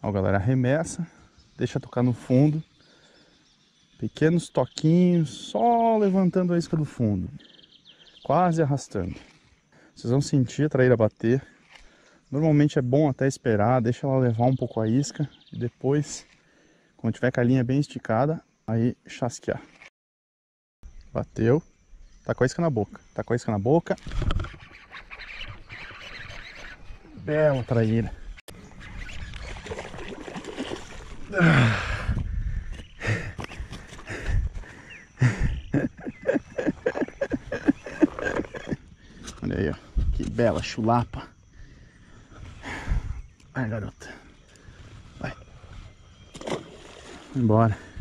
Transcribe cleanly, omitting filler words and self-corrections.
Ó, galera, arremessa, deixa tocar no fundo. Pequenos toquinhos, só levantando a isca do fundo. Quase arrastando. Vocês vão sentir a traíra bater. Normalmente é bom até esperar, deixa ela levar um pouco a isca. E depois, quando tiver com a linha bem esticada, aí chasquear. Bateu. Tá com a isca na boca. Tá com a isca na boca. Bela traíra. Olha aí, ó. Que bela chulapa. Vai, garota. Vai. Embora.